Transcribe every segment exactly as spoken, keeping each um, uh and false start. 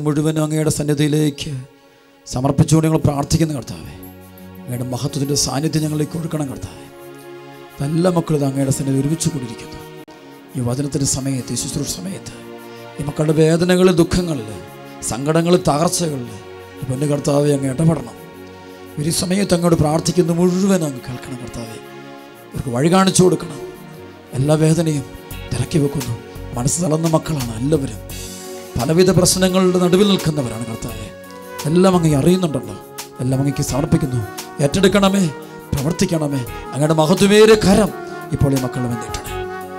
മുഴുവനും അങ്ങയുടെ സന്നിധിയിലേക്ക് സമർപ്പിച്ചുകൊണ്ട് ഞങ്ങൾ പ്രാർത്ഥിക്കുന്ന കർത്താവേ, അങ്ങയുടെ മഹത്വത്തിൻ്റെ സാന്നിധ്യം ഞങ്ങളിലേക്ക് കൊടുക്കണം കർത്താവേ. എല്ലാ മക്കളും അങ്ങയുടെ സന്നിധി ഒരുമിച്ച് കൂടിയിരിക്കുന്നു. ഈ വചനത്തിൻ്റെ സമയത്ത്, ഈ ശുശ്രൂഷ സമയത്ത്, ഈ മക്കളുടെ വേദനകളിൽ, ദുഃഖങ്ങളിൽ, സങ്കടങ്ങളിൽ, തകർച്ചകളിൽ പൊന്നു കർത്താവെ അങ്ങ് ഇടപെടണം. ഒരു സമയത്ത് അങ്ങോട്ട് പ്രാർത്ഥിക്കുന്ന മുഴുവൻ അങ്ങ് കേൾക്കണം കർത്താവെ. അവർക്ക് വഴി കാണിച്ചു കൊടുക്കണം. എല്ലാ വേദനയും ഇറക്കി വെക്കുന്നു. മനസ്സ് തളർന്ന മക്കളാണ് എല്ലാവരും. പലവിധ പ്രശ്നങ്ങളുടെ നടുവിൽ നിൽക്കുന്നവരാണ് കർത്താവെ. എല്ലാം അങ്ങ് അറിയുന്നുണ്ടല്ലോ. എല്ലാം അങ്ങേക്ക് സമർപ്പിക്കുന്നു. ഏറ്റെടുക്കണമേ, പ്രവർത്തിക്കണമേ. അങ്ങയുടെ മഹത്വമേറിയ കരം ഇപ്പോൾ ഈ മക്കളുടെ നീട്ടണേ.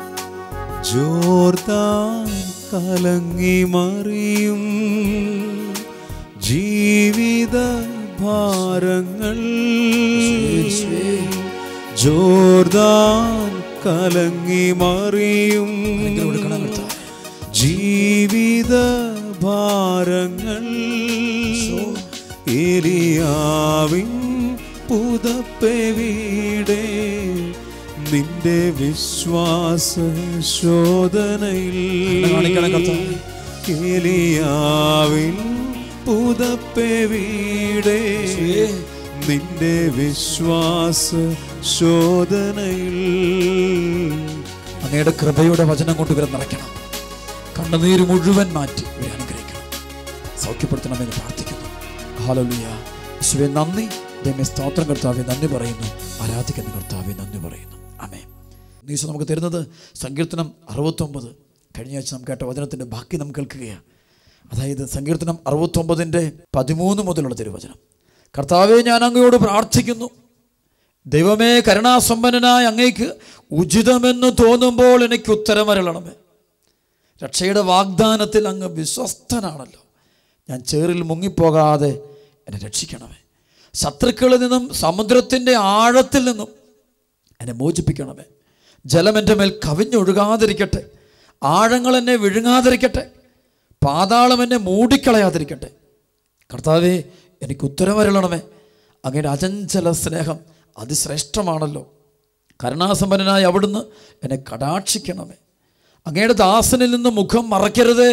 ജോർദാൻ കലങ്ങി മറിയും ജീവിത ഭാരങ്ങൾ, ജോർദാൻ കലങ്ങി മറിയും ജീവിത ഭാരങ്ങൾ, ഏലിയാവിൻ പുതപ്പെവിടെ നിന്റെ വിശ്വാസ ശോധനയിൽ, ഏലിയാവിൻ പുതപ്പെവിടെ നിന്റെ വിശ്വാസ ശോധനയിൽ. അങ്ങയുടെ കൃപയുടെ വചനം കൊണ്ട് ഇവരെ നിറയ്ക്കണം. കണ്ണുനീര് മുഴുവൻ മാറ്റി ഇവരെ അനുഗ്രഹിക്കണം. സൗഖ്യപ്പെടുത്തണമെന്ന് പ്രാർത്ഥിക്കുന്നു. ഹല്ലേലൂയ. യേശുവേ നന്ദി. ദൈവമേ സ്തോത്രം കർത്താവേ, നന്ദി പറയുന്നു. ആരാധിക്കുന്ന കർത്താവേ, നന്ദി പറയുന്നു. ആമേൻ. ഈ ദിവസം നമുക്ക് തരുന്നത് സങ്കീർത്തനം അറുപത്തൊമ്പത്. കഴിഞ്ഞ ആഴ്ച നാം കേട്ട വചനത്തിൻ്റെ ബാക്കി നാം കേൾക്കുകയാണ്. അതായത് സങ്കീർത്തനം അറുപത്തൊമ്പതിൻ്റെ പതിമൂന്ന് മുതലുള്ള തിരുവചനം. കർത്താവേ, ഞാൻ അങ്ങയോട് പ്രാർത്ഥിക്കുന്നു. ദൈവമേ, കരുണാസമ്പന്നനായ അങ്ങേക്ക് ഉചിതമെന്ന് തോന്നുമ്പോൾ എനിക്ക് ഉത്തരമരുളണമേ. രക്ഷയുടെ വാഗ്ദാനത്തിൽ അങ്ങ് വിശ്വസ്തനാണല്ലോ. ഞാൻ ചേറിൽ മുങ്ങിപ്പോകാതെ എന്നെ രക്ഷിക്കണമേ. ശത്രുക്കളിൽ നിന്നും സമുദ്രത്തിൻ്റെ ആഴത്തിൽ നിന്നും എന്നെ മോചിപ്പിക്കണമേ. ജലം എൻ്റെ മേൽ കവിഞ്ഞൊഴുകാതിരിക്കട്ടെ. ആഴങ്ങൾ എന്നെ വിഴുങ്ങാതിരിക്കട്ടെ. പാതാളം എന്നെ മൂടിക്കളയാതിരിക്കട്ടെ. കർത്താവേ, എനിക്ക് ഉത്തരമരുളണമേ. അങ്ങയുടെ അചഞ്ചല സ്നേഹം അതിശ്രേഷ്ഠമാണല്ലോ. കരുണാസമ്പന്നനായി അവിടുന്ന് എന്നെ കടാക്ഷിക്കണമേ. അങ്ങയുടെ ദാസനിൽ നിന്ന് മുഖം മറയ്ക്കരുതേ.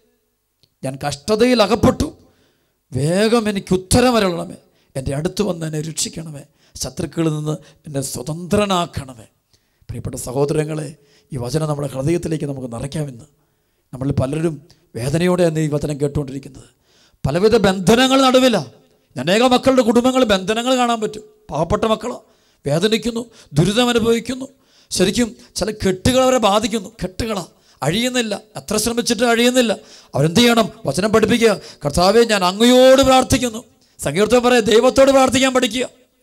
ഞാൻ കഷ്ടതയിൽ അകപ്പെട്ടു. വേഗം എനിക്ക് ഉത്തരമരുളണമേ. എൻ്റെ അടുത്ത് വന്ന് എന്നെ രക്ഷിക്കണമേ. ശത്രുക്കളിൽ നിന്ന് എന്നെ സ്വതന്ത്രനാക്കണമേ. പ്രിയപ്പെട്ട സഹോദരങ്ങളെ, ഈ വചനം നമ്മുടെ ഹൃദയത്തിലേക്ക് നമുക്ക് നിറയ്ക്കാമെന്ന്. നമ്മളിൽ പലരും വേദനയോടെയാണ് ഈ വചനം കേട്ടുകൊണ്ടിരിക്കുന്നത്. പലവിധ ബന്ധനങ്ങൾ നടുവിലാണ്. അനേക മക്കളുടെ കുടുംബങ്ങൾ ബന്ധനങ്ങൾ കാണാൻ പറ്റും. പാവപ്പെട്ട മക്കളോ വേദനിക്കുന്നു, ദുരിതം അനുഭവിക്കുന്നു. ശരിക്കും ചില കെട്ടുകൾ അവരെ ബാധിക്കുന്നു. കെട്ടുകളാണ്, അഴിയുന്നില്ല. എത്ര ശ്രമിച്ചിട്ട് അഴിയുന്നില്ല. അവരെന്ത് ചെയ്യണം? വചനം പഠിപ്പിക്കുക. കർത്താവേ, ഞാൻ അങ്ങയോട് പ്രാർത്ഥിക്കുന്നു. സങ്കീർത്തനം പറയാം, ദൈവത്തോട് പ്രാർത്ഥിക്കാൻ പഠിക്കുക.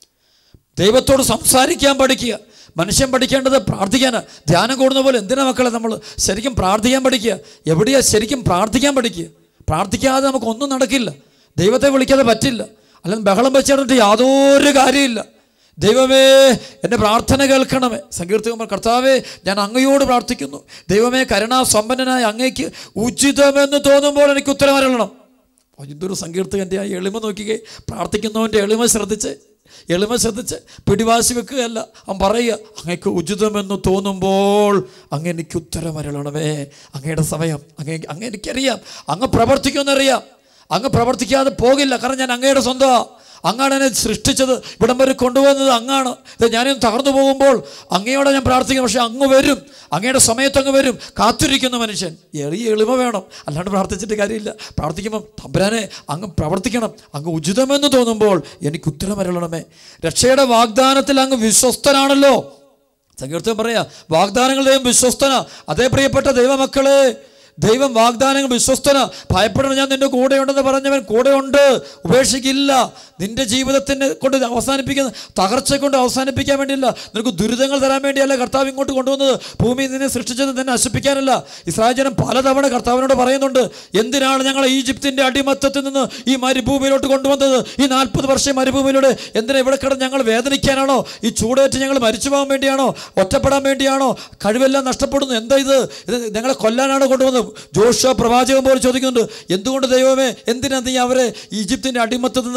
ദൈവത്തോട് സംസാരിക്കാൻ പഠിക്കുക. മനുഷ്യൻ പഠിക്കേണ്ടത് പ്രാർത്ഥിക്കാനാണ്. ധ്യാനം കൂടുന്ന പോലെ എന്തിനാ മക്കളെ നമ്മൾ ശരിക്കും പ്രാർത്ഥിക്കാൻ പഠിക്കുക. എവിടെയാ ശരിക്കും പ്രാർത്ഥിക്കാൻ പഠിക്കുക. പ്രാർത്ഥിക്കാതെ നമുക്കൊന്നും നടക്കില്ല. ദൈവത്തെ വിളിക്കാതെ പറ്റില്ല. അല്ലെങ്കിൽ ബഹളം വെച്ചിട്ട് യാതൊരു കാര്യമില്ല. ദൈവമേ, എൻ്റെ പ്രാർത്ഥന കേൾക്കണമേ. സങ്കീർത്തനം, കർത്താവേ, ഞാൻ അങ്ങയോട് പ്രാർത്ഥിക്കുന്നു. ദൈവമേ, കരുണാസമ്പന്നനായ അങ്ങേക്ക് ഉചിതമെന്ന് തോന്നുമ്പോൾ എനിക്ക് ഉത്തരമരുളണം. എന്തൊരു സങ്കീർത്തകൻ്റെ ആ എളിമ നോക്കിക്കേ. പ്രാർത്ഥിക്കുന്നവൻ്റെ എളിമ ശ്രദ്ധിച്ച് എളിമ ശ്രദ്ധിച്ച് പിടിവാശി വെക്കുകയല്ല. അവൻ പറയുക, അങ്ങേക്ക് ഉചിതമെന്ന് തോന്നുമ്പോൾ അങ്ങ് എനിക്ക് ഉത്തരമരുളണമേ. അങ്ങയുടെ സമയം അങ്ങേ അങ്ങ് എനിക്കറിയാം. അങ്ങ് പ്രവർത്തിക്കുമെന്നറിയാം. അങ്ങ് പ്രവർത്തിക്കാതെ പോകില്ല. കാരണം ഞാൻ അങ്ങയുടെ സ്വന്തമാണ്. അങ്ങാണ് എന്നെ സൃഷ്ടിച്ചത്. ഇവിടം വരെ കൊണ്ടുപോകുന്നത് അങ്ങാണ്. ഇത് ഞാനും തകർന്നു പോകുമ്പോൾ അങ്ങയോടെ ഞാൻ പ്രാർത്ഥിക്കും. പക്ഷെ അങ്ങ് വരും. അങ്ങയുടെ സമയത്ത് അങ്ങ് വരും. കാത്തിരിക്കുന്ന മനുഷ്യൻ എളിയ എളിമ വേണം. അല്ലാണ്ട് പ്രാർത്ഥിച്ചിട്ട് കാര്യമില്ല. പ്രാർത്ഥിക്കുമ്പം തമ്പുരാനെ അങ്ങ് പ്രവർത്തിക്കണം. അങ്ങ് ഉചിതമെന്ന് തോന്നുമ്പോൾ എനിക്ക് ഉത്തരമരുളണമേ. രക്ഷയുടെ വാഗ്ദാനത്തിൽ അങ്ങ് വിശ്വസ്തനാണല്ലോ. സങ്കീർത്തനം പറയാ, വാഗ്ദാനങ്ങൾ ദൈവം വിശ്വസ്തനാ. അതേ പ്രിയപ്പെട്ട ദൈവമക്കളെ, ദൈവം വാഗ്ദാനങ്ങൾ വിശ്വസ്തന. ഭയപ്പെടണം, ഞാൻ നിന്റെ കൂടെയുണ്ടെന്ന് പറഞ്ഞവൻ കൂടെയുണ്ട്, ഉപേക്ഷിക്കില്ല. നിന്റെ ജീവിതത്തിനെ കൊണ്ട് അവസാനിപ്പിക്കുന്ന തകർച്ച കൊണ്ട് അവസാനിപ്പിക്കാൻ വേണ്ടിയല്ല, നിനക്ക് ദുരിതങ്ങൾ തരാൻ വേണ്ടിയല്ല കർത്താവ് ഇങ്ങോട്ട് കൊണ്ടുവന്നത്. ഭൂമി നിന്നെ സൃഷ്ടിച്ചത് നിന്നെ നശിപ്പിക്കാനല്ല. ഇസ്രായേൽ ജനം പലതവണ കർത്താവിനോട് പറയുന്നുണ്ട്, എന്തിനാണ് ഞങ്ങൾ ഈജിപ്തിൻ്റെ അടിമത്തത്തിൽ നിന്ന് ഈ മരുഭൂമിയിലോട്ട് കൊണ്ടുവന്നത്? ഈ നാൽപ്പത് വർഷം മരുഭൂമിയിലൂടെ എന്തിനാ ഇവിടെ കിടന്ന് ഞങ്ങൾ വേദനിക്കാനാണോ? ഈ ചൂടേറ്റ് ഞങ്ങൾ മരിച്ചു പോകാൻ വേണ്ടിയാണോ? ഒറ്റപ്പെടാൻ വേണ്ടിയാണോ? കഴിവെല്ലാം നഷ്ടപ്പെടുന്നു. എന്താ ഇത്? ഇത് ഞങ്ങളെ കൊല്ലാനാണ് കൊണ്ടുവന്നത്. ജോഷുവ പ്രവാചകൻ പോലെ ചോദിക്കുന്നുണ്ട്, എന്തുകൊണ്ട് ദൈവമേ, എന്തിനാ നീ അവരെ ഈജിപ്തിൻ്റെ അടിമത്തത്തിൽ നിന്ന് പുറത്തു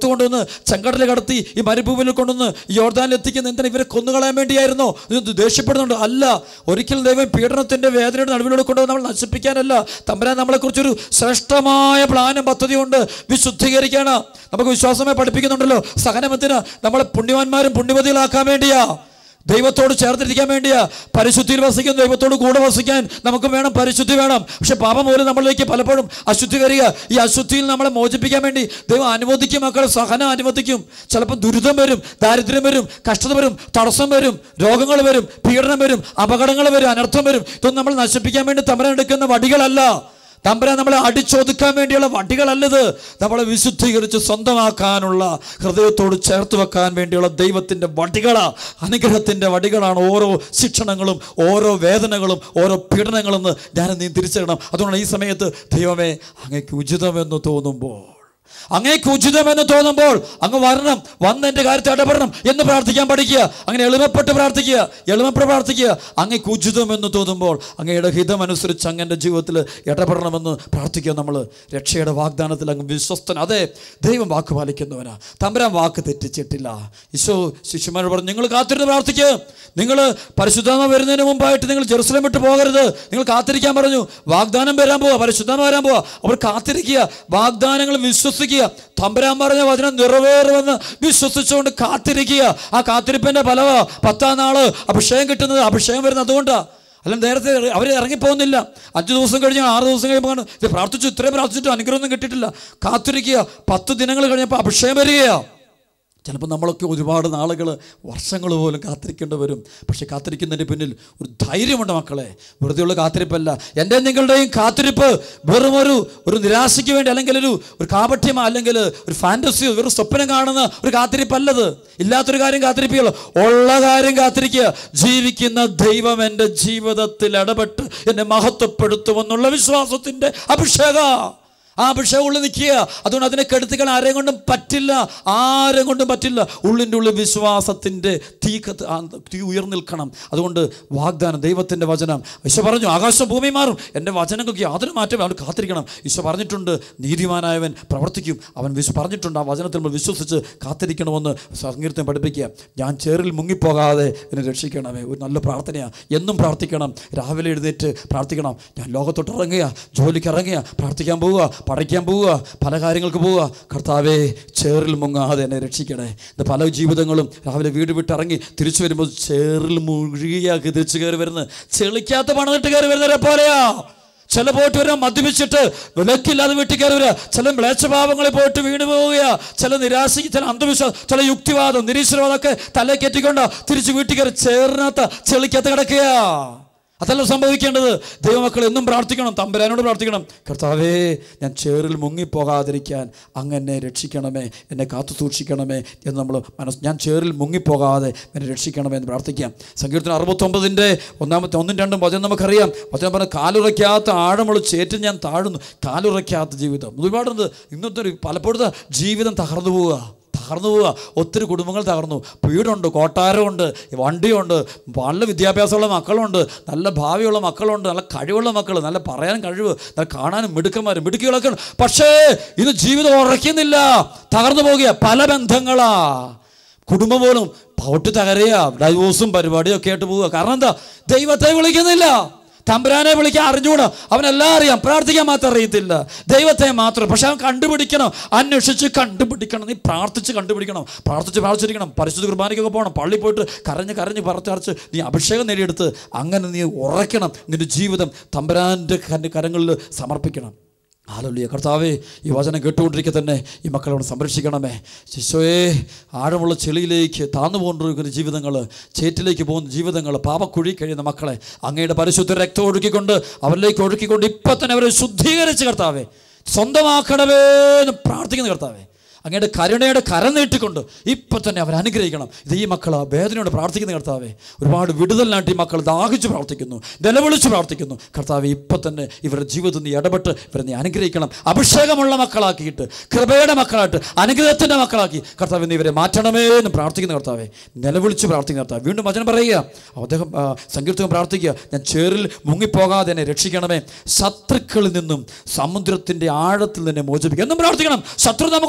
കൊണ്ടുവന്ന് ചെങ്കടലിൽ കടത്തി ഈ മരുഭൂമിയിൽ കൊണ്ടുവന്ന് യോർദാനിൽ എത്തിക്കുന്ന എന്തിനാ? ഇവരെ കൊന്നുകളയാൻ വേണ്ടിയായിരുന്നോ? ഇത് ദേഷ്യപ്പെടുന്നുണ്ട്? അല്ല, ഒരിക്കലും ദൈവം പീഡനത്തിൻ്റെ വേദനയുടെ നടുവിലൂടെ കൊണ്ടുവന്ന് നമ്മൾ നശിപ്പിക്കാനല്ല. തമ്പുരാൻ നമ്മളെക്കുറിച്ചൊരു ശ്രേഷ്ഠമായ പ്ലാനും പദ്ധതിയുണ്ട്. വിശുദ്ധീകരിക്കാണ്. നമുക്ക് വിശ്വാസമായി പഠിപ്പിക്കുന്നുണ്ടല്ലോ, സഹനമത്തിന് നമ്മളെ പുണ്യവാന്മാരും പുണ്യവതികളാക്കാൻ വേണ്ടിയാ, ദൈവത്തോട് ചേർത്തിരിക്കാൻ വേണ്ടിയാ. പരിശുദ്ധിയിൽ വസിക്കാൻ, ദൈവത്തോട് കൂടെ വസിക്കാൻ നമുക്ക് വേണം, പരിശുദ്ധി വേണം. പക്ഷെ പാപം മൂലം നമ്മളിലേക്ക് പലപ്പോഴും അശുദ്ധി വരിക. ഈ അശുദ്ധിയിൽ നമ്മളെ മോചിപ്പിക്കാൻ വേണ്ടി ദൈവം അനുവദിക്കും, മക്കളെ സഹനം അനുവദിക്കും. ചിലപ്പോൾ ദുരിതം വരും, ദാരിദ്ര്യം വരും, കഷ്ടത വരും, തടസ്സം വരും, രോഗങ്ങൾ വരും, പീഡനം വരും, അപകടങ്ങൾ വരും, അനർത്ഥം വരും. ഇതൊന്നും നമ്മൾ നശിപ്പിക്കാൻ വേണ്ടി തമ്പുരാൻ എടുക്കുന്ന വടികളല്ല. തമ്പുരാൻ നമ്മളെ അടിച്ചൊതുക്കാൻ വേണ്ടിയുള്ള വടികളല്ലത്. നമ്മളെ വിശുദ്ധീകരിച്ച് സ്വന്തമാക്കാനുള്ള, ഹൃദയത്തോട് ചേർത്ത് വെക്കാൻ വേണ്ടിയുള്ള ദൈവത്തിൻ്റെ വടികളാണ്, അനുഗ്രഹത്തിൻ്റെ വടികളാണ് ഓരോ ശിക്ഷണങ്ങളും, ഓരോ വേദനകളും, ഓരോ പീഡനങ്ങളും എന്ന് ഞാൻ നീ തിരിച്ചറിയണം. അതുകൊണ്ട് ഈ സമയത്ത് ദൈവമേ അങ്ങേക്ക് ഉചിതമെന്ന് തോന്നുമ്പോൾ, അങ്ങേക്ക് ഉചിതമെന്ന് തോന്നുമ്പോൾ അങ്ങ് വരണം, വന്ന് എൻ്റെ കാര്യത്തിൽ ഇടപെടണം എന്ന് പ്രാർത്ഥിക്കാൻ പഠിക്കുക. അങ്ങനെ എളിമപ്പെട്ട് പ്രാർത്ഥിക്കുക, എളിമപ്പെട്ട് പ്രാർത്ഥിക്കുക. അങ്ങേക്ക് ഉചിതമെന്ന് തോന്നുമ്പോൾ അങ്ങയുടെ ഹിതമനുസരിച്ച് അങ്ങൻ്റെ ജീവിതത്തിൽ ഇടപെടണമെന്ന് പ്രാർത്ഥിക്കുക. നമ്മൾ രക്ഷയുടെ വാഗ്ദാനത്തിൽ അങ്ങ് വിശ്വസ്തൻ. അതെ, ദൈവം വാക്ക് പാലിക്കുന്നവനാ. തമ്പുരാൻ വാക്ക് തെറ്റിച്ചിട്ടില്ല. ഈശോ ശിഷ്യന്മാരോട് പറഞ്ഞു, നിങ്ങൾ കാത്തിരുന്ന് പ്രാർത്ഥിക്കുക. നിങ്ങൾ പരിശുദ്ധാത്മ വരുന്നതിന് മുമ്പായിട്ട് നിങ്ങൾ ജെറുസലേം വിട്ട് പോകരുത്. നിങ്ങൾ കാത്തിരിക്കാൻ പറഞ്ഞു. വാഗ്ദാനം വരാൻ പോവാ, പരിശുദ്ധാത്മ വരാൻ പോവാ. അവർ കാത്തിരിക്കുക, വാഗ്ദാനങ്ങൾ വിശ്വസിക്കുക. തമ്പുരാൻ പറഞ്ഞ വചനം നിറവേറുമെന്ന് വിശ്വസിച്ചുകൊണ്ട് കാത്തിരിക്കുക. ആ കാത്തിരിപ്പിന്റെ ഫലമാ പത്താം നാള് അഭിഷേകം കിട്ടുന്നത്. അഭിഷേകം വരുന്നത് അതുകൊണ്ടാണ്. അല്ല നേരത്തെ അവർ ഇറങ്ങിപ്പോകുന്നില്ല. അഞ്ച് ദിവസം കഴിഞ്ഞ് ആറ് ദിവസം കഴിയുമ്പോൾ ഇത് പ്രാർത്ഥിച്ചു, ഇത്രയും പ്രാർത്ഥിച്ചിട്ട് അനുഗ്രഹമൊന്നും കിട്ടിയിട്ടില്ല. കാത്തിരിക്കുക. പത്ത് ദിനങ്ങൾ കഴിഞ്ഞപ്പോൾ അഭിഷേകം വരികയാണ്. ചിലപ്പോൾ നമ്മളൊക്കെ ഒരുപാട് നാളുകൾ, വർഷങ്ങൾ പോലും കാത്തിരിക്കേണ്ടി വരും. പക്ഷെ കാത്തിരിക്കുന്നതിന് പിന്നിൽ ഒരു ധൈര്യമുണ്ട് മക്കളെ. വെറുതെയുള്ള കാത്തിരിപ്പല്ല. എൻ്റെ നിങ്ങളുടെയും കാത്തിരിപ്പ് വെറും ഒരു ഒരു നിരാശയ്ക്ക് വേണ്ടി, അല്ലെങ്കിൽ ഒരു ഒരു കാപട്യമോ, അല്ലെങ്കിൽ ഒരു ഫാൻറ്റസിയോ, വെറും സ്വപ്നം കാണുന്ന ഒരു കാത്തിരിപ്പല്ലത്. ഇല്ലാത്തൊരു കാര്യം കാത്തിരിപ്പിക്കുള്ളൂ, ഉള്ള കാര്യം കാത്തിരിക്കുക. ജീവിക്കുന്ന ദൈവം എൻ്റെ ജീവിതത്തിൽ ഇടപെട്ട് എന്നെ മഹത്വപ്പെടുത്തുമെന്നുള്ള വിശ്വാസത്തിൻ്റെ അഭിഷേകം. ആ അഭിഷേകം ഉള്ളിൽ നിൽക്കുക. അതുകൊണ്ട് അതിനെ കെടുത്തിക്കാൻ ആരെയും കൊണ്ടും പറ്റില്ല, ആരെയും കൊണ്ടും പറ്റില്ല. ഉള്ളിൻ്റെ ഉള്ളിൽ വിശ്വാസത്തിൻ്റെ തീ തീ ഉയർന്നിൽക്കണം. അതുകൊണ്ട് വാഗ്ദാനം, ദൈവത്തിൻ്റെ വചനം. ഈശോ പറഞ്ഞു, ആകാശം ഭൂമി മാറും, എൻ്റെ വചനങ്ങൾക്ക് യാതൊരു മാറ്റം. അവൻ കാത്തിരിക്കണം. ഈശോ പറഞ്ഞിട്ടുണ്ട്, നീതിമാനായവൻ പ്രവർത്തിക്കും. അവൻ വിശ്വ പറഞ്ഞിട്ടുണ്ട്. ആ വചനത്തിൽ നമ്മൾ വിശ്വസിച്ച് കാത്തിരിക്കണമെന്ന് സങ്കീർത്തനം പഠിപ്പിക്കുക. ഞാൻ ചേറിൽ മുങ്ങിപ്പോകാതെ എന്നെ രക്ഷിക്കണമേ. ഒരു നല്ല പ്രാർത്ഥനയാണ്. എന്നും പ്രാർത്ഥിക്കണം. രാവിലെ എഴുന്നേറ്റ് പ്രാർത്ഥിക്കണം. ഞാൻ ലോകത്തോട്ട് ഇറങ്ങുക, ജോലിക്ക് ഇറങ്ങുക, പ്രാർത്ഥിക്കാൻ പോവുക, പഠിക്കാൻ പോവുക, പല കാര്യങ്ങൾക്ക് പോവുക. കർത്താവേ, ചേറിൽ മുങ്ങാതെ എന്നെ രക്ഷിക്കണേ. ഇത് പല ജീവിതങ്ങളും രാവിലെ വീട് വിട്ടിറങ്ങി തിരിച്ചു വരുമ്പോൾ ചേറിൽ മുഴുകിയാക്കി തിരിച്ചു കയറി വരുന്നത്, ചെളിക്കാത്ത പണിതിട്ട് കയറി വരുന്നവരെ പോലെയാ. ചില പോയിട്ട് വരാൻ മദ്യപിച്ചിട്ട് വിലക്കില്ലാതെ വീട്ടിൽ കയറി വരിക. ചില മ്ലേച്ഛഭാവങ്ങളിൽ പോയിട്ട് വീണ് പോവുക. ചില നിരാശയ്ക്ക്, ചില അന്ധവിശ്വാസം, ചില യുക്തിവാദം, നിരീശ്വരവാദമൊക്കെ തലേ കയറ്റിക്കൊണ്ട് തിരിച്ച് വീട്ടിൽ കയറി ചേറിനകത്ത് ചെളിക്കകത്ത് കിടക്കുക. അതല്ല സംഭവിക്കേണ്ടത്. ദൈവമക്കൾ എന്നും പ്രാർത്ഥിക്കണം, തമ്പുരാനോട് പ്രാർത്ഥിക്കണം. കർത്താവേ, ഞാൻ ചേറിൽ മുങ്ങിപ്പോകാതിരിക്കാൻ അങ്ങനെ രക്ഷിക്കണമേ, എന്നെ കാത്തു സൂക്ഷിക്കണമേ എന്ന് നമ്മൾ മനസ്സ്, ഞാൻ ചേറിൽ മുങ്ങിപ്പോകാതെ എന്നെ രക്ഷിക്കണമേ എന്ന് പ്രാർത്ഥിക്കാം. സങ്കീർത്തനം അറുപത്തൊമ്പതിൻ്റെ ഒന്നാമത്തെ ഒന്നും രണ്ടും വചനം നമുക്കറിയാം. വചനം പറഞ്ഞാൽ, കാലുറയ്ക്കാത്ത ആഴമുള്ള ചേറ്റിൽ ഞാൻ താഴുന്നു. കാലുറയ്ക്കാത്ത ജീവിതം ഒരുപാടുണ്ട്. ഇന്നത്തെ ഒരു പലപ്പോഴത്തെ ജീവിതം തകർന്നു പോവുക, തകർന്നു പോവുക. ഒത്തിരി കുടുംബങ്ങൾ തകർന്നു. വീടുണ്ട്, കൊട്ടാരമുണ്ട്, വണ്ടിയുണ്ട്, നല്ല വിദ്യാഭ്യാസമുള്ള മക്കളുണ്ട്, നല്ല ഭാവിയുള്ള മക്കളുണ്ട്, നല്ല കഴിവുള്ള മക്കൾ, നല്ല പറയാൻ കഴിവ്, നല്ല കാണാനും മിടുക്കന്മാരും മിടുക്കികളൊക്കെ ഉണ്ട്. പക്ഷേ ഇന്ന് ജീവിതം ഉറയ്ക്കുന്നില്ല, തകർന്നു പോകുക. പല ബന്ധങ്ങളാ, കുടുംബം പോലും പൊട്ടി തകരുക, ഡൈവോഴ്സും പരിപാടിയൊക്കെ ആയിട്ട് പോവുക. കാരണം എന്താ? ദൈവത്തെ വിളിക്കുന്നില്ല. തമ്പുരാനെ വിളിക്കാൻ അറിഞ്ഞൂടാ. അവനെല്ലാം അറിയാം, പ്രാർത്ഥിക്കാൻ മാത്രം അറിയത്തില്ല, ദൈവത്തെ മാത്രം. പക്ഷെ അവൻ കണ്ടുപിടിക്കണം, അന്വേഷിച്ച് കണ്ടുപിടിക്കണം. നീ പ്രാർത്ഥിച്ച് കണ്ടുപിടിക്കണം, പ്രാർത്ഥിച്ച് പ്രാർത്ഥിച്ചിരിക്കണം. പരിശുദ്ധ കുർബാനയ്ക്കൊക്കെ പോകണം, പള്ളി പോയിട്ട് കരഞ്ഞ് കരഞ്ഞ് പറച്ചരച്ച് നീ അഭിഷേകം നേടിയെടുത്ത് അങ്ങനെ നീ ഉറയ്ക്കണം. നിന്റെ ജീവിതം തമ്പുരാൻ്റെ കരങ്ങളിൽ സമർപ്പിക്കണം. ഹല്ലേലൂയ. കർത്താവേ, ഈ വചനം കേട്ടുകൊണ്ടിരിക്കെ തന്നെ ഈ മക്കളോട് സംരക്ഷിക്കണമേ. ശിശോയെ, ആഴമുള്ള ചെളിയിലേക്ക് താന്നു പോകൊണ്ടിരിക്കുന്ന ജീവിതങ്ങൾ, ചേറ്റിലേക്ക് പോകുന്ന ജീവിതങ്ങൾ, പാപക്കുഴി കഴിയുന്ന മക്കളെ അങ്ങയുടെ പരിശുദ്ധ രക്തം ഒഴുക്കിക്കൊണ്ട് അവരിലേക്ക് ഒഴുക്കിക്കൊണ്ട് ഇപ്പം തന്നെ അവരെ ശുദ്ധീകരിച്ച് കർത്താവേ സ്വന്തമാക്കണമേ എന്ന് പ്രാർത്ഥിക്കുന്ന കർത്താവേ, അങ്ങയുടെ കരുണയുടെ കരം നീട്ടിക്കൊണ്ട് ഇപ്പം തന്നെ അവർ അനുഗ്രഹിക്കണം. ഇത് ഈ മക്കൾ വേദനയോട് പ്രാർത്ഥിക്കുന്ന കർത്താവേ, ഒരുപാട് വിടുതലിനായിട്ട് ഈ മക്കൾ ദാഹിച്ച് പ്രാർത്ഥിക്കുന്നു, നിലവിളിച്ച് പ്രാർത്ഥിക്കുന്നു. കർത്താവേ, ഇപ്പം തന്നെ ഇവരുടെ ജീവിതത്തിൽ നീ ഇടപെട്ട് ഇവരെ നീ അനുഗ്രഹിക്കണം. അഭിഷേകമുള്ള മക്കളാക്കിയിട്ട്, കൃപയുടെ മക്കളായിട്ട്, അനുഗ്രഹത്തിൻ്റെ മക്കളാക്കി കർത്താവേ നീ ഇവരെ മാറ്റണമേ എന്ന് പ്രാർത്ഥിക്കുന്ന കർത്താവേ, നിലവിളിച്ച് പ്രാർത്ഥിക്കുന്ന കർത്താവ്. വീണ്ടും വചനം പറയുക, അദ്ദേഹം സങ്കീർത്തനം പ്രാർത്ഥിക്കുക, ഞാൻ ചേറിൽ മുങ്ങിപ്പോകാതെ എന്നെ രക്ഷിക്കണമേ, ശത്രുക്കളിൽ നിന്നും സമുദ്രത്തിൻ്റെ ആഴത്തിൽ നിന്നെ മോചിപ്പിക്കുക എന്നും പ്രാർത്ഥിക്കണം. ശത്രു നമുക്ക് ചുറ്റുമുണ്ട്,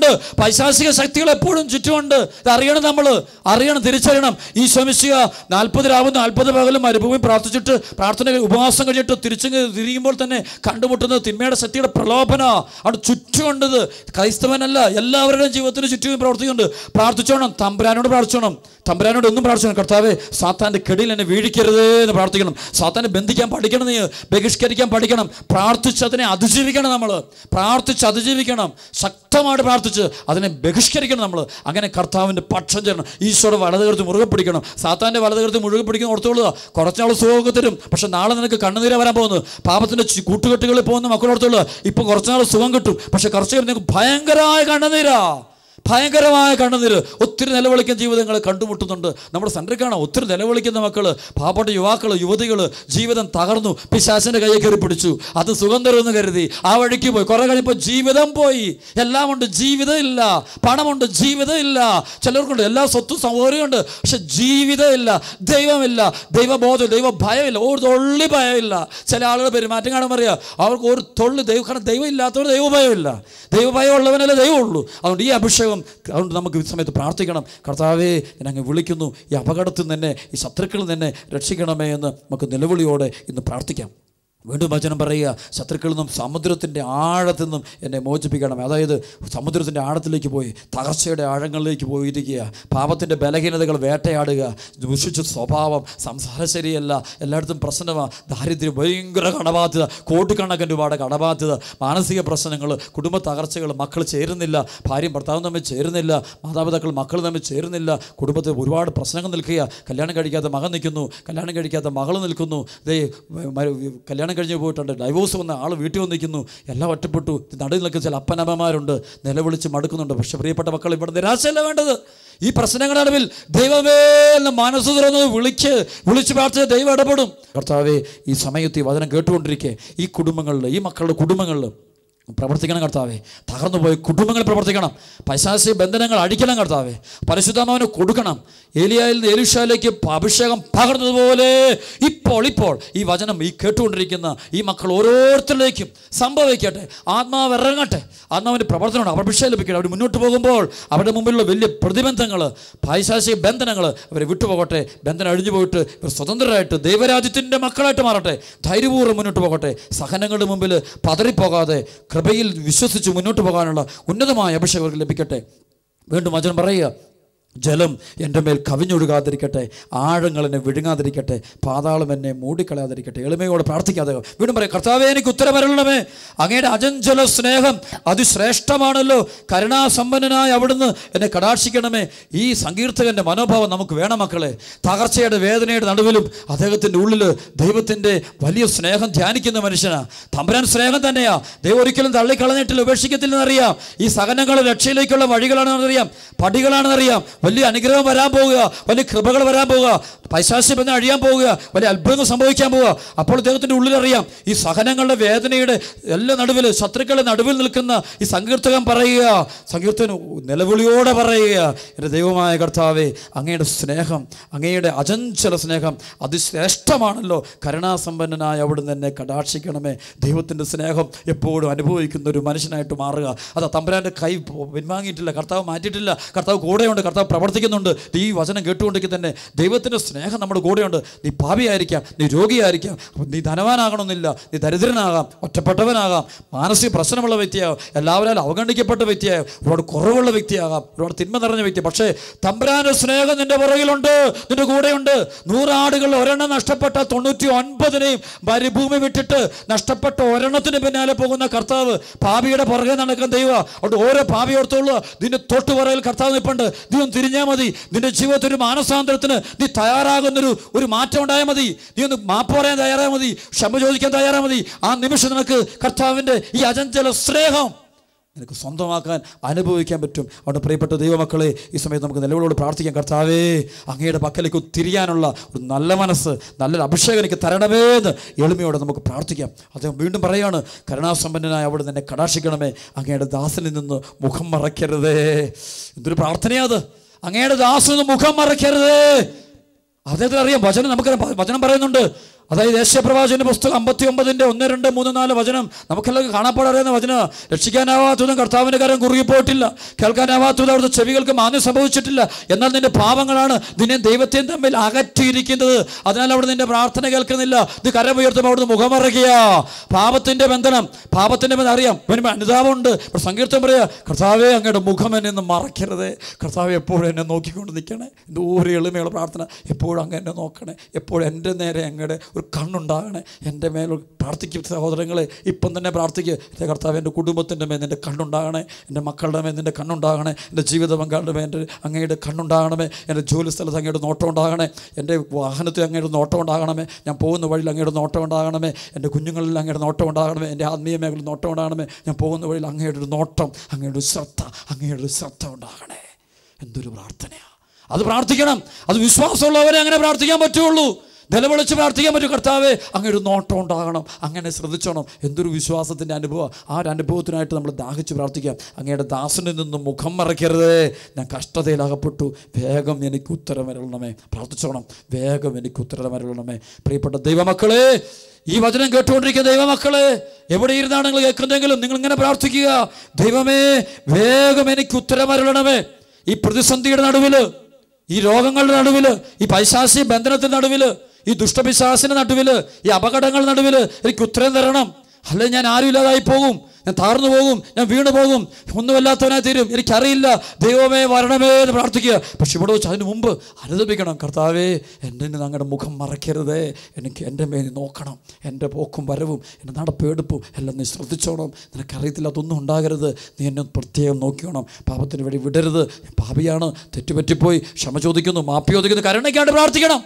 ചുറ്റുമുണ്ട്. പൈശാചിക ശക്തികൾ എപ്പോഴും ചുറ്റുമുണ്ട്. ഇത് അറിയണം, നമ്മൾ അറിയണം, തിരിച്ചറിയണം. ഈ ശ്രമിക്കുക നാൽപ്പത് രാവും നാൽപ്പത് പകലും മരുഭൂമി പ്രാർത്ഥിച്ചിട്ട് പ്രാർത്ഥന ഉപവാസം കഴിഞ്ഞിട്ട് തിരിച്ചു തിരിയുമ്പോൾ തന്നെ കണ്ടുമുട്ടുന്നത് തിന്മയുടെ ശക്തിയുടെ പ്രലോഭന. അവിടെ ചുറ്റുമുണ്ടത്. ക്രൈസ്തവനല്ല, എല്ലാവരുടെയും ജീവിതത്തിന് ചുറ്റും പ്രവർത്തിക്കുന്നുണ്ട്. പ്രാർത്ഥിച്ചോണം, തമ്പുരാനോട് പ്രാർത്ഥിച്ചോണം. തമ്പുരാനോട് ഒന്നും പ്രാർത്ഥിക്കണം, കർത്താവേ സാത്താൻ്റെ കെടിയിൽ എന്നെ വീഴിക്കരുത് എന്ന് പ്രാർത്ഥിക്കണം. സാത്താനെ ബന്ധിക്കാൻ പഠിക്കണം, നീ ബഹിഷ്കരിക്കാൻ പഠിക്കണം. പ്രാർത്ഥിച്ച് അതിനെ അതിജീവിക്കണം. നമ്മൾ പ്രാർത്ഥിച്ച് അതിജീവിക്കണം, ശക്തമായിട്ട് പ്രാർത്ഥിച്ച് അതിനെ ബഹിഷ്കരിക്കണം. നമ്മൾ അങ്ങനെ കർത്താവിൻ്റെ പക്ഷം ചേരണം. ഈശോയുടെ വലതുകൃതി മുറുകെ പിടിക്കണം. സാത്താൻ്റെ വലതുകൃതി മുറുകെ പിടിക്കുന്ന ഓർത്തോളുക. കുറച്ചാൾ സുഖമൊക്കെ തരും, പക്ഷെ നാളെ നിനക്ക് കണ്ണുനീരാ വരാൻ പോകുന്നത്. പാപത്തിൻ്റെ കൂട്ടുകെട്ടുകളിൽ പോകുന്ന മക്കളോർത്തോളുക. ഇപ്പോൾ കുറച്ചുനാൾ സുഖം കിട്ടും, പക്ഷെ കുറച്ച് കഴിഞ്ഞ് നിങ്ങൾക്ക് ഭയങ്കരമായ കണ്ണുനീരാ, ഭയങ്കരമായ കണ്ണുനീര്. ഒത്തിരി നിലവിളിക്കുന്ന ജീവിതങ്ങൾ കണ്ടുമുട്ടുന്നുണ്ട്. നമ്മുടെ സെൻറ്ററിൽ കാണാം ഒത്തിരി നിലവിളിക്കുന്ന മക്കൾ, പാവപ്പെട്ട യുവാക്കൾ, യുവതികൾ. ജീവിതം തകർന്നു, പിശാചിൻ്റെ കയ്യെ കയറി പിടിച്ചു, അത് സുഖം തരുമെന്ന് കരുതി ആ വഴിക്ക് പോയി. കുറേ കഴിയുമ്പോൾ ജീവിതം പോയി. എല്ലാം ഉണ്ട്, ജീവിതം ഇല്ല. പണമുണ്ട്, ജീവിതം ഇല്ല. ചിലർക്കുണ്ട് എല്ലാ സ്വത്തും സൗകര്യമുണ്ട്, പക്ഷെ ജീവിതം ഇല്ല, ദൈവമില്ല, ദൈവബോധം, ദൈവ ഭയമില്ല, ഒരു തൊള്ളി ഭയമില്ല. ചില ആളുകൾ പെരുമാറ്റം കാണുമ്പോൾ അറിയാം അവർക്ക് ഒരു തൊള്ളി ദൈവം, കാരണം ദൈവം ഇല്ലാത്തവർ ദൈവഭയമില്ല. ദൈവഭയം ഉള്ളവനല്ലേ ദൈവമുള്ളൂ. അതുകൊണ്ട് ഈ അഭിഷേകം, അതുകൊണ്ട് നമുക്ക് ഈ സമയത്ത് പ്രാർത്ഥിക്കണം. കർത്താവേ, ഞാൻ അങ്ങ് വിളിക്കുന്നു, ഈ അപകടത്തിൽ നിന്ന് തന്നെ, ഈ ശത്രുക്കളിൽ നിന്ന് രക്ഷിക്കണമേ എന്ന് നമുക്ക് നിലവിളിയോടെ ഇന്ന് പ്രാർത്ഥിക്കാം. വീണ്ടും വചനം പറയുക, ശത്രുക്കളിൽ നിന്നും സമുദ്രത്തിൻ്റെ ആഴത്തിൽ നിന്നും എന്നെ മോചിപ്പിക്കണം. അതായത് സമുദ്രത്തിൻ്റെ ആഴത്തിലേക്ക് പോയി, തകർച്ചയുടെ ആഴങ്ങളിലേക്ക് പോയിരിക്കുക, പാപത്തിൻ്റെ ബലഹീനതകൾ വേട്ടയാടുക, ദുഷിച്ച സ്വഭാവം, സംസാരം ശരിയല്ല, എല്ലായിടത്തും പ്രശ്നമാണ്, ദാരിദ്ര്യം, ഭയങ്കര കടബാധ്യത, കോടിക്കണക്കിന് രൂപയുടെ കടബാധ്യത, മാനസിക പ്രശ്നങ്ങൾ, കുടുംബ തകർച്ചകൾ, മക്കൾ ചേരുന്നില്ല, ഭാര്യയും ഭർത്താവും തമ്മിൽ ചേരുന്നില്ല, മാതാപിതാക്കൾ മക്കൾ തമ്മിൽ ചേരുന്നില്ല, കുടുംബത്തിൽ ഒരുപാട് പ്രശ്നങ്ങൾ നിൽക്കുക, കല്യാണം കഴിക്കാത്ത മകൻ നിൽക്കുന്നു, കല്യാണം കഴിക്കാത്ത മകൾ നിൽക്കുന്നു, ദേ കല്യാണം കഴിഞ്ഞ് പോയിട്ടുണ്ട്, ഡൈവോഴ്സ് വന്ന ആൾ വീട്ടിൽ വന്നിരിക്കുന്നു, എല്ലാം ഒറ്റപ്പെട്ടു. നടുവിൽ നിൽക്കുന്ന ചില അപ്പനമ്മമാരുണ്ട്, നിലവിളിച്ച് മടുക്കുന്നുണ്ട്. പക്ഷെ പ്രിയപ്പെട്ട മക്കൾ, ഇവിടെ നിരാശയല്ല വേണ്ടത്. ഈ പ്രശ്നങ്ങളുടെ നടുവിൽ ദൈവമേ എന്ന് മനസ്സ് തുറന്ന് വിളിച്ച് വിളിച്ച് പ്രാർത്ഥിച്ച് ദൈവം ഇടപെടും. കർത്താവേ, ഈ സമയത്ത് ഈ വചനം കേട്ടുകൊണ്ടിരിക്കെ ഈ കുടുംബങ്ങളിൽ, ഈ മക്കളുടെ കുടുംബങ്ങളിൽ പ്രവർത്തിക്കണം കർത്താവേ. തകർന്നു പോയി കുടുംബങ്ങൾ പ്രവർത്തിക്കണം. പൈശാചിക ബന്ധനങ്ങൾ അഴിക്കണം കർത്താവേ. പരിശുദ്ധാത്മാവിനെ കൊടുക്കണം. ഏലിയായിൽ നിന്ന് എലീശയിലേക്ക് അഭിഷേകം പകർന്നതുപോലെ ഇപ്പോൾ ഇപ്പോൾ ഈ വചനം ഈ കേട്ടുകൊണ്ടിരിക്കുന്ന ഈ മക്കൾ ഓരോരുത്തരിലേക്കും സംഭവിക്കട്ടെ. ആത്മാവ് ഇറങ്ങട്ടെ, ആത്മാവിൻ്റെ പ്രവർത്തനമാണ്. അവർ അഭിഷേകം ലഭിക്കട്ടെ. അവർ മുന്നോട്ട് പോകുമ്പോൾ അവരുടെ മുമ്പിലുള്ള വലിയ പ്രതിബന്ധങ്ങൾ, പൈശാചിക ബന്ധനങ്ങൾ അവരെ വിട്ടുപോകട്ടെ. ബന്ധനം അഴിഞ്ഞു പോയിട്ട് ഇവർ സ്വതന്ത്രരായിട്ട് ദൈവരാജ്യത്തിൻ്റെ മക്കളായിട്ട് മാറട്ടെ. ധൈര്യപൂർവ്വം മുന്നോട്ട് പോകട്ടെ. സഹനങ്ങളുടെ മുമ്പിൽ പതറിപ്പോകാതെ കൃപയിൽ വിശ്വസിച്ച് മുന്നോട്ട് പോകാനുള്ള ഉന്നതമായ അഭിഷേകം ലഭിക്കട്ടെ. വീണ്ടും വചനം പറയുക, ജലം എൻ്റെ മേൽ കവിഞ്ഞൊഴുകാതിരിക്കട്ടെ, ആഴങ്ങൾ എന്നെ വിഴുങ്ങാതിരിക്കട്ടെ, പാതാളം എന്നെ മൂടിക്കളയാതിരിക്കട്ടെ. എളിമയോടെ പ്രാർത്ഥിക്കാതെ വീണ്ടും പറയാം, കർത്താവേ എനിക്ക് ഉത്തരവരുള്ളമേ, അങ്ങയുടെ അചഞ്ചല സ്നേഹം അതിശ്രേഷ്ഠമാണല്ലോ, കരുണാസമ്പന്നനായ അവിടുന്ന് എന്നെ കടാക്ഷിക്കണമേ. ഈ സങ്കീർത്തകൻ്റെ മനോഭാവം നമുക്ക് വേണം മക്കളെ. തകർച്ചയുടെ വേദനയുടെ നടുവിലും അദ്ദേഹത്തിൻ്റെ ഉള്ളിൽ ദൈവത്തിൻ്റെ വലിയ സ്നേഹം ധ്യാനിക്കുന്ന മനുഷ്യനാണ്. തമ്പുരാൻ സ്നേഹം തന്നെയാണ്. ദൈവം ഒരിക്കലും തള്ളിക്കളഞ്ഞിട്ടില്ല, ഉപേക്ഷിക്കത്തില്ലെന്നറിയാം. ഈ സഹനങ്ങളുടെ രക്ഷയിലേക്കുള്ള വഴികളാണെന്നറിയാം, പടികളാണെന്നറിയാം. വലിയ അനുഗ്രഹം വരാൻ പോവുക, വലിയ കൃപകൾ വരാൻ പോവുക, പൈശാചിക ബന്ധനം അഴിയാൻ പോവുക, വലിയ അത്ഭുതങ്ങൾ സംഭവിക്കാൻ പോവുക. അപ്പോൾ അദ്ദേഹത്തിൻ്റെ ഉള്ളിലറിയാം ഈ സഹനങ്ങളുടെ വേദനയുടെ എല്ലാ നടുവിൽ, ശത്രുക്കളുടെ നടുവിൽ നിൽക്കുന്ന ഈ സങ്കീർത്തകൻ പറയുക, സങ്കീർത്തകൻ നിലവിളിയോടെ പറയുക, എൻ്റെ ദൈവമായ കർത്താവേ, അങ്ങയുടെ സ്നേഹം, അങ്ങയുടെ അചഞ്ചല സ്നേഹം അതിശ്രേഷ്ഠമാണല്ലോ, കരുണാസമ്പന്നനായ അവിടുന്ന് എന്നെ കടാക്ഷിക്കണമേ. ദൈവത്തിൻ്റെ സ്നേഹം എപ്പോഴും അനുഭവിക്കുന്ന ഒരു മനുഷ്യനായിട്ട് മാറുക. അത് തമ്പുരാൻ്റെ കൈ പിൻവാങ്ങിയിട്ടില്ല, കർത്താവ് മാറ്റിയിട്ടില്ല, കർത്താവ് കൂടെയുണ്ട്, കർത്താവ് പ്രവർത്തിക്കുന്നുണ്ട്. ഈ വചനം കേട്ടുകൊണ്ടെങ്കിൽ തന്നെ ദൈവത്തിൻ്റെ സ്നേഹം നമ്മുടെ കൂടെയുണ്ട്. നീ പാപിയായിരിക്കാം, നീ രോഗിയായിരിക്കാം, നീ ധനവാനാകണമെന്നില്ല, നീ ദരിദ്രനാകാം, ഒറ്റപ്പെട്ടവനാകാം, മാനസിക പ്രശ്നമുള്ള വ്യക്തിയാകാം, എല്ലാവരും അവഗണിക്കപ്പെട്ട വ്യക്തിയാകാം, ഒരുപാട് കുറവുള്ള വ്യക്തിയാകാം, ഒരുപാട് തിന്മ നിറഞ്ഞ വ്യക്തി. പക്ഷേ തമ്പുരാന്റെ സ്നേഹം നിന്റെ പുറകിലുണ്ട്, നിന്റെ കൂടെയുണ്ട്. നൂറാടുകൾ ഒരെണ്ണം നഷ്ടപ്പെട്ട തൊണ്ണൂറ്റി ഒൻപതിനെയും മരുഭൂമി വിട്ടിട്ട് നഷ്ടപ്പെട്ട ഒരെണ്ണത്തിന് പിന്നാലെ പോകുന്ന കർത്താവ് പാപിയുടെ പുറകെ നടക്കുന്ന ദൈവം. അതുകൊണ്ട് ഓരോ പാപിയോർത്തുള്ള നിന്റെ തൊട്ടുപുറയിൽ കർത്താവ് നിൽപ്പുണ്ട്. നീ ഒന്ന് തിരിഞ്ഞാൽ മതി. നിന്റെ ജീവിതത്തിൽ ഒരു മാനസാന്തരത്തിന് നീ തയ്യാറാകുന്നൊരു ഒരു മാറ്റം ഉണ്ടായാൽ മതി. നീ ഒന്ന് മാപ്പ് പറയാൻ തയ്യാറായാൽ മതി, ക്ഷമ ചോദിക്കാൻ തയ്യാറായാൽ മതി. ആ നിമിഷം നിനക്ക് കർത്താവിൻ്റെ ഈ അചഞ്ചല സ്നേഹം നിനക്ക് സ്വന്തമാക്കാൻ അനുഭവിക്കാൻ പറ്റും. അവിടെ പ്രിയപ്പെട്ട ദൈവമക്കളെ, ഈ സമയത്ത് നമുക്ക് നിലവിളോട് പ്രാർത്ഥിക്കാം. കർത്താവേ, അങ്ങയുടെ പക്കലേക്ക് തിരിയാനുള്ള ഒരു നല്ല മനസ്സ്, നല്ലൊരു അഭിഷേകം എനിക്ക് തരണമേ എന്ന് എളിമയോടെ നമുക്ക് പ്രാർത്ഥിക്കാം. അദ്ദേഹം വീണ്ടും പറയാണ്, കരുണാസമ്പന്നനായ അവിടെ നിന്നെ കടാക്ഷിക്കണമേ, അങ്ങയുടെ ദാസനിൽ നിന്ന് മുഖം മറയ്ക്കരുതേ. എന്തൊരു പ്രാർത്ഥനയാത്! അങ്ങയുടെ ദാസനിൽ നിന്ന് മുഖം മറയ്ക്കരുതേ. അദ്ദേഹത്തിന് അറിയാം, വചനം നമുക്ക് വചനം പറയുന്നുണ്ട്, അതായത് യേശയ്യാപ്രവാചകന്റെ പുസ്തകം അമ്പത്തി ഒമ്പതിന്റെ ഒന്ന് രണ്ട് മൂന്ന് നാല് വചനം നമുക്കെല്ലാം കാണാപ്പാടറിയുന്ന വചനം. രക്ഷിക്കാനാവാത്തതും കർത്താവിൻ്റെ കരം കുറുകിപ്പോയിട്ടില്ല, കേൾക്കാനാവാത്തതും അവിടുത്തെ ചെവികൾക്ക് മാന്യം സംഭവിച്ചിട്ടില്ല. എന്നാൽ നിന്റെ പാപങ്ങളാണ് നിന്നെ ദൈവത്തെയും തമ്മിൽ അകറ്റിയിരിക്കുന്നത്. അതിനാൽ അവിടെ നിന്റെ പ്രാർത്ഥന കേൾക്കുന്നില്ല. ഇത് കരമുയർത്തുമ്പോൾ അവിടുന്ന് മുഖമറയ്ക്കുക. പാപത്തിന്റെ ബന്ധനം, പാപത്തിന്റെ ബന്ധം അറിയാം, പിന്നെ അനുതാപമുണ്ട്. ഇപ്പോൾ സങ്കീർത്തനം പറയുക, കർത്താവേ അങ്ങയുടെ മുഖം എന്നെ ഒന്ന് മറക്കരുതേ. കർത്താവ് എപ്പോഴും എന്നെ നോക്കിക്കൊണ്ട് നിൽക്കണേ. ദൂരെ എളിമയുള്ള പ്രാർത്ഥന, എപ്പോഴും അങ്ങ് എന്നെ നോക്കണേ, എപ്പോഴും എൻ്റെ നേരെ അങ്ങയുടെ ഒരു കണ്ണുണ്ടാകണേ. എൻ്റെ മേൽ പ്രാർത്ഥിക്കും സഹോദരങ്ങളെ, ഇപ്പം തന്നെ പ്രാർത്ഥിക്കുക. എൻ്റെ കർത്താവ് എൻ്റെ കുടുംബത്തിൻ്റെ മേൽ നിൻ്റെ കണ്ണുണ്ടാകണേ, എൻ്റെ മക്കളുടെ മേൽ നിൻ്റെ കണ്ണുണ്ടാകണേ, എൻ്റെ ജീവിത പങ്കാളിയുടെ മേൽ എൻ്റെ അങ്ങയുടെ കണ്ണുണ്ടാകണമേ, എൻ്റെ ജോലി സ്ഥലത്ത് അങ്ങയുടെ നോട്ടം ഉണ്ടാകണേ, എൻ്റെ വാഹനത്തിൽ അങ്ങയുടെ നോട്ടം ഉണ്ടാകണമേ, ഞാൻ പോകുന്ന വഴിയിൽ അങ്ങയുടെ നോട്ടം ഉണ്ടാകണമേ, എൻ്റെ കുഞ്ഞുങ്ങളിൽ അങ്ങയുടെ നോട്ടം ഉണ്ടാകണമേ, എൻ്റെ ആത്മീയ മേഖലയിൽ നോട്ടം ഉണ്ടാകണമേ, ഞാൻ പോകുന്ന വഴിയിൽ അങ്ങയുടെ ഒരു നോട്ടം, അങ്ങയുടെ ഒരു ശ്രദ്ധ, അങ്ങയുടെ ഒരു ശ്രദ്ധ ഉണ്ടാകണേ. എന്തൊരു പ്രാർത്ഥനയാണ് അത്! പ്രാർത്ഥിക്കണം. അത് വിശ്വാസമുള്ളവരെ അങ്ങനെ പ്രാർത്ഥിക്കാൻ പറ്റുള്ളൂ. നിലവിളിച്ച് പ്രാർത്ഥിക്കാൻ പറ്റും. കർത്താവേ അങ്ങയൊരു നോട്ടം ഉണ്ടാകണം, അങ്ങനെ ശ്രദ്ധിച്ചോണം. എന്തൊരു വിശ്വാസത്തിൻ്റെ അനുഭവം! ആ ഒരു അനുഭവത്തിനായിട്ട് നമ്മൾ ദാഹിച്ച് പ്രാർത്ഥിക്കാം. അങ്ങയുടെ ദാസനിൽ നിന്നും മുഖം മറയ്ക്കരുതേ, ഞാൻ കഷ്ടതയിലകപ്പെട്ടു, വേഗം എനിക്ക് ഉത്തരം വരണമേ. പ്രാർത്ഥിച്ചോണം, വേഗം എനിക്ക് ഉത്തരം വരണമേ. പ്രിയപ്പെട്ട ദൈവമക്കളെ, ഈ വചനം കേട്ടുകൊണ്ടിരിക്കുന്ന ദൈവമക്കളെ, എവിടെ ഇരുന്നാണ് നിങ്ങൾ കേൾക്കുന്നെങ്കിലും നിങ്ങൾ ഇങ്ങനെ പ്രാർത്ഥിക്കുക, ദൈവമേ വേഗം എനിക്ക് ഉത്തരം വരണമേ. ഈ പ്രതിസന്ധിയുടെ നടുവിൽ, ഈ രോഗങ്ങളുടെ നടുവിൽ, ഈ പൈശാചിക ബന്ധനത്തിൻ്റെ നടുവിൽ, ഈ ദുഷ്ടപിശാചിന്റെ നടുവിൽ, ഈ അപകടങ്ങളുടെ നടുവിൽ എനിക്ക് ഉത്തരം തരണം. അല്ലെങ്കിൽ ഞാൻ ആരും ഇല്ലാതായി പോകും, ഞാൻ താഴ്ന്നു പോകും, ഞാൻ വീണു പോകും, ഒന്നുമല്ലാത്തവനായി തീരും, എനിക്കറിയില്ല. ദൈവമേ വരണമേ എന്ന് പ്രാർത്ഥിക്കുക. പക്ഷെ ഇവിടെ വെച്ച് അതിന് മുമ്പ് അനുദപിക്കണം. കർത്താവേ എൻ്റെ അങ്ങയുടെ മുഖം മറയ്ക്കരുതേ, എനിക്ക് എൻ്റെ മേൽ നോക്കണം, എൻ്റെ പോക്കും വരവും എൻ്റെ നടപ്പെടുപ്പും എല്ലാം നീ ശ്രദ്ധിച്ചോണം. നിനക്കറിയത്തില്ല, അതൊന്നും ഉണ്ടാകരുത്, നീ എന്നെ പ്രത്യേകം നോക്കിയോണം. പാപത്തിന് വഴി വിടരുത്, പാപിയാണ്, തെറ്റുപറ്റിപ്പോയി, ക്ഷമ ചോദിക്കുന്നു, മാപ്പി ചോദിക്കുന്നു, കരുണയ്ക്കാണ്ട് പ്രാർത്ഥിക്കണം.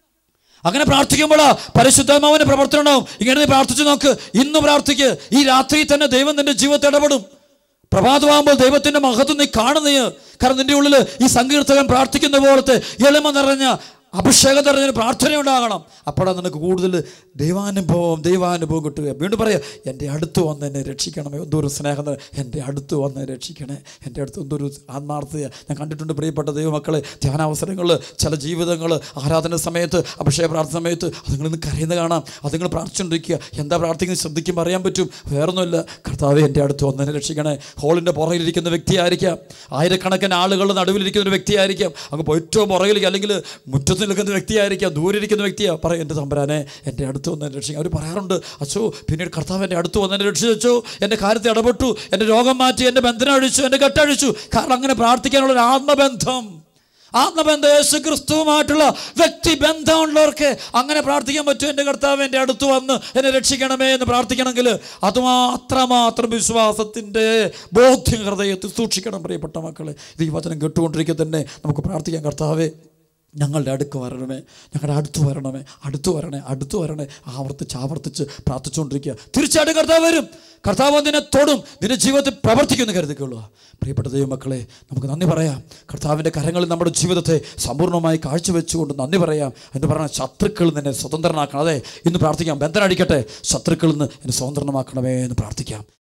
അങ്ങനെ പ്രാർത്ഥിക്കുമ്പോൾ പരിശുദ്ധാത്മാവിന്റെ പ്രവർത്തനം ഉണ്ടാവും. ഇങ്ങനെ നീ പ്രാർത്ഥിച്ചു നോക്ക്, ഇന്ന് പ്രാർത്ഥിക്ക്. ഈ രാത്രി തന്നെ ദൈവം നിന്റെ ജീവിതത്തിൽ ഇടപെടും. പ്രഭാതമാകുമ്പോൾ ദൈവത്തിന്റെ മഹത്വം നീ കാണുന്നേ. കാരണം നിന്റെ ഉള്ളിൽ ഈ സങ്കീർത്തകൻ പ്രാർത്ഥിക്കുന്ന പോലത്തെ എളിമ നിറഞ്ഞ അഭിഷേകം നിറഞ്ഞ പ്രാർത്ഥന ഉണ്ടാകണം. അപ്പോഴാണ് നിനക്ക് കൂടുതൽ ദൈവാനുഭവം ദൈവാനുഭവം കിട്ടുക. വീണ്ടും പറയാം, എൻ്റെ അടുത്ത് വന്ന് എന്നെ രക്ഷിക്കണമേ. എന്തൊരു സ്നേഹം! എൻ്റെ അടുത്ത് വന്ന് രക്ഷിക്കണേ, എൻ്റെ അടുത്ത് എന്തൊരു ആത്മാർത്ഥത ഞാൻ കണ്ടിട്ടുണ്ട്. പ്രിയപ്പെട്ട ദൈവമക്കളെ, ധ്യാനാവസരങ്ങളിൽ, ചില ജീവിതങ്ങൾ, ആരാധന സമയത്ത്, അഭിഷേക പ്രാർത്ഥന സമയത്ത് അത് നിങ്ങളിന്ന് കരയുന്ന കാണാം. അത് നിങ്ങൾ പ്രാർത്ഥിച്ചുകൊണ്ടിരിക്കുക. എന്താ പ്രാർത്ഥിക്കുന്നത് ശ്രദ്ധിക്കുമ്പോൾ അറിയാൻ പറ്റും. വേറൊന്നുമില്ല, കർത്താവേ എൻ്റെ അടുത്ത് വന്ന് എന്നെ രക്ഷിക്കണേ. ഹോളിൻ്റെ പുറകിലിരിക്കുന്ന വ്യക്തിയായിരിക്കാം, ആയിരക്കണക്കിന് ആളുകളുടെ നടുവിലിരിക്കുന്ന ഒരു വ്യക്തിയായിരിക്കാം, അങ്ങ് ഏറ്റവും പുറകിലേക്ക് അല്ലെങ്കിൽ മുറ്റത്ത് നിൽക്കുന്ന വ്യക്തിയായിരിക്കാം, ദൂരെ ഇരിക്കുന്ന വ്യക്തിയാണ്. പറയും, എൻ്റെ തമ്പുരാനെ എൻ്റെ അടുത്ത് വന്ന് രക്ഷിക്കും. അവർ പറയാറുണ്ട്, അച്ചോ പിന്നീട് കർത്താവ് എൻ്റെ അടുത്ത് വന്ന് എന്നെ രക്ഷിച്ചു, എൻ്റെ കാര്യത്തിൽ ഇടപെട്ടു, എൻ്റെ രോഗം മാറ്റി, എൻ്റെ ബന്ധനം അഴിച്ചു, എൻ്റെ കെട്ടഴിച്ചു. കാരണം അങ്ങനെ പ്രാർത്ഥിക്കാനുള്ളൊരു ആത്മബന്ധം, ആത്മബന്ധം യേശു ക്രിസ്തുവുമായിട്ടുള്ള വ്യക്തിബന്ധമുള്ളവർക്ക് അങ്ങനെ പ്രാർത്ഥിക്കാൻ പറ്റും. എൻ്റെ കർത്താവ് എൻ്റെ അടുത്ത് വന്ന് എന്നെ രക്ഷിക്കണമേ എന്ന് പ്രാർത്ഥിക്കണമെങ്കിൽ അതുമാത്രമാത്രം വിശ്വാസത്തിൻ്റെ ബോധ്യം ഹൃദയത്തിൽ സൂക്ഷിക്കണം. പ്രിയപ്പെട്ട മക്കളെ, ഇത് ഈ വചനം കേട്ടുകൊണ്ടിരിക്കുക തന്നെ നമുക്ക് പ്രാർത്ഥിക്കാം, കർത്താവേ ഞങ്ങളുടെ അടുക്ക് വരണമേ, ഞങ്ങളുടെ അടുത്ത് വരണമേ, അടുത്ത് വരണേ, അടുത്ത് വരണേ. ആവർത്തിച്ച് ആവർത്തിച്ച് പ്രാർത്ഥിച്ചുകൊണ്ടിരിക്കുക. തീർച്ചയായിട്ടും കർത്താവ് വരും. കർത്താവ് നിന്നെ തൊടും, നിന്റെ ജീവിതത്തിൽ പ്രവർത്തിക്കുമെന്ന് കരുതിക്കൊള്ളുക. പ്രിയപ്പെട്ട ദൈവമക്കളെ, നമുക്ക് നന്ദി പറയാം. കർത്താവിൻ്റെ കരങ്ങളിൽ നമ്മുടെ ജീവിതത്തെ സമ്പൂർണ്ണമായി കാഴ്ചവെച്ചുകൊണ്ട് നന്ദി പറയാം. എന്ന് പറഞ്ഞാൽ ശത്രുക്കളിൽ നിന്നെ സ്വതന്ത്രനാക്കണം. അതെ, ഇന്ന് പ്രാർത്ഥിക്കാം, ബന്ധനടിക്കട്ടെ, ശത്രുക്കളിൽ നിന്ന് എന്നെ സ്വതന്ത്രമാക്കണമേ എന്ന് പ്രാർത്ഥിക്കാം.